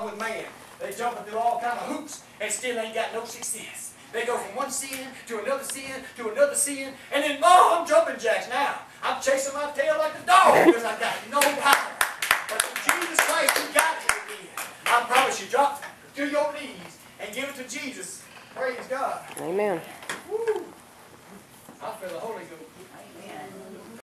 with man. They jumping through all kind of hoops and still ain't got no success. They go from one sin to another sin to another sin, and then, oh, I'm jumping jacks now. I'm chasing my tail like a dog because I got no power. But in Jesus Christ, you got it again. I promise you, drop to your knees and give it to Jesus. Praise God. Amen. Woo. I feel the Holy Ghost. Amen.